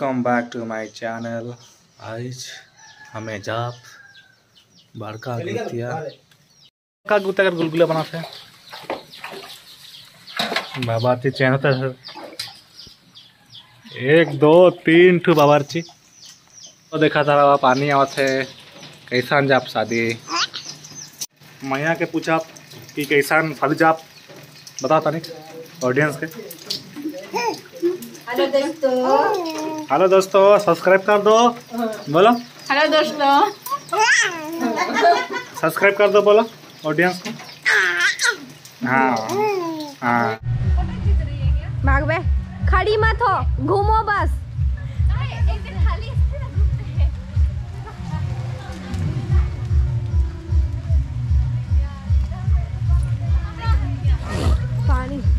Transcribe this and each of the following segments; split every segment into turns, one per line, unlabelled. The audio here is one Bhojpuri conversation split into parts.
Welcome back to my channel. आज हमें जाप बड़का गुतिया का गुतिया कर गुलगुला बनाते हैं। बाबाची चैन होता है 1 2 3 ठू बाबाची तो देखा था पानी आवत है। कैसा जाप शादी मैया के पूछा कि कैसा शादी जाप बताता नहीं ऑडियंस के। हेलो दोस्तों सब्सक्राइब कर दो बोलो।
हेलो दोस्तों
सब्सक्राइब कर दो बोलो ऑडियंस को। हाँ हाँ
भाग बे खड़ी मत हो घूमो बस। पानी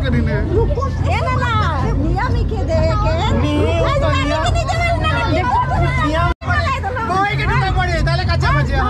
करी ने
ए ना ना निया मी के दे के नी तो निया निया
कोई के टुटा पड़े ताले कच्चा बचे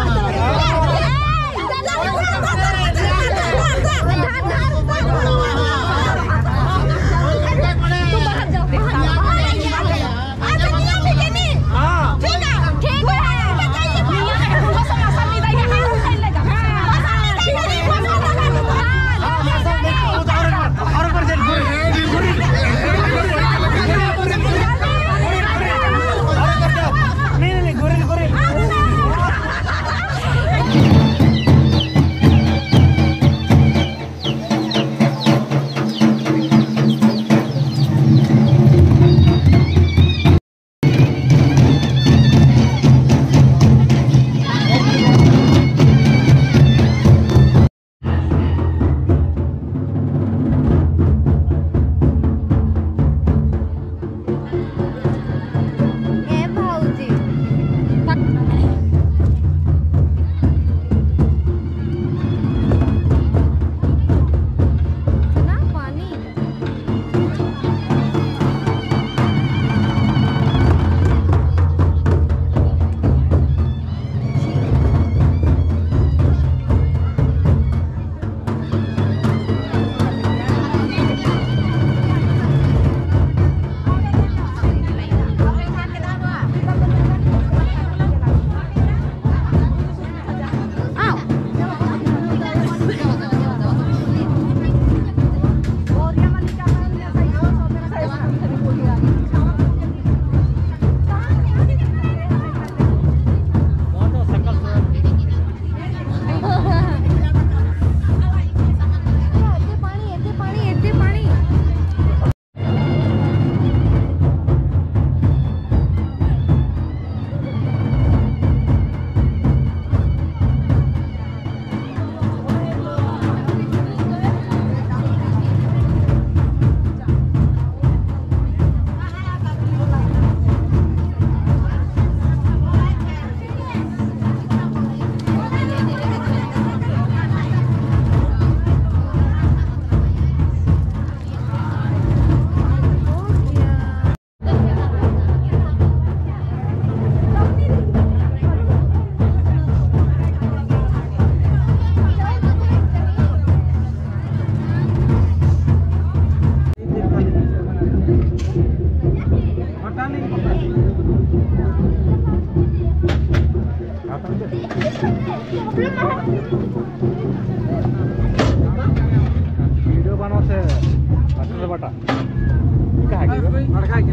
वीडियो बनाओ से असल बटा क्या है लड़का है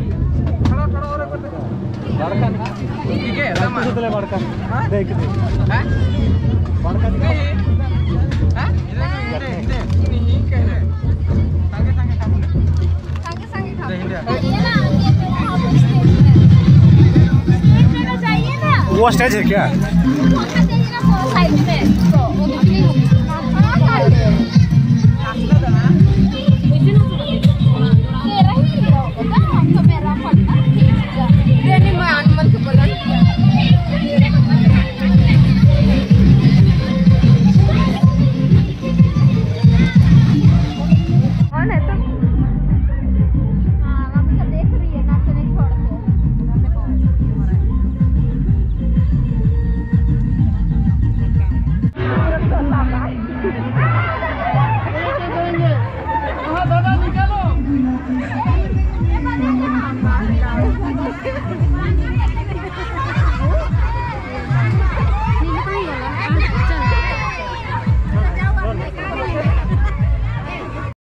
थोड़ा थोड़ा और कर दे लड़का ठीक है एकदम से लड़का देख दे हैं लड़का नहीं है नहीं कह रहे संगे संगे खा वो स्टेज है क्या
साइड में तो वो दूसरी